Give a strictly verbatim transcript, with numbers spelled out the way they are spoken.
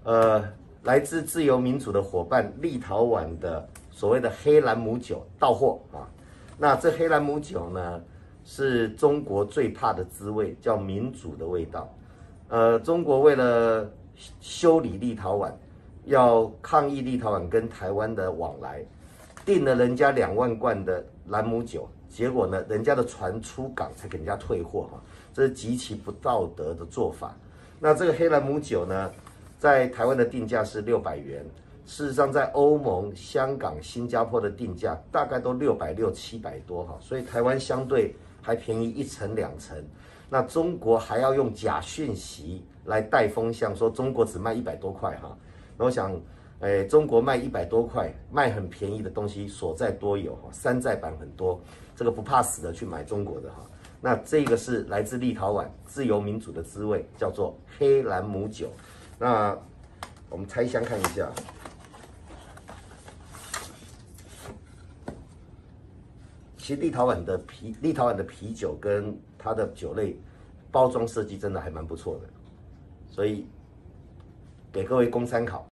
呃，来自自由民主的伙伴立陶宛的所谓的黑兰姆酒到货啊。那这黑兰姆酒呢，是中国最怕的滋味，叫民主的味道。呃，中国为了修理立陶宛，要抗议立陶宛跟台湾的往来，订了人家两万罐的兰姆酒，结果呢，人家的船出港才给人家退货哈，这是极其不道德的做法。那这个黑兰姆酒呢，在台湾的定价是六百元。事实上，在欧盟、香港、新加坡的定价大概都六百六七百多哈，所以台湾相对还便宜一成两成。那中国还要用假讯息来带风向，说中国只卖一百多块哈。那我想，诶，中国卖一百多块，卖很便宜的东西所在多有哈，山寨版很多，这个不怕死的去买中国的哈。那这个是来自立陶宛自由民主的滋味，叫做黑兰姆酒。那我们拆箱看一下。其实立陶宛的啤，立陶宛的啤酒跟它的酒类包装设计真的还蛮不错的，所以给各位供参考。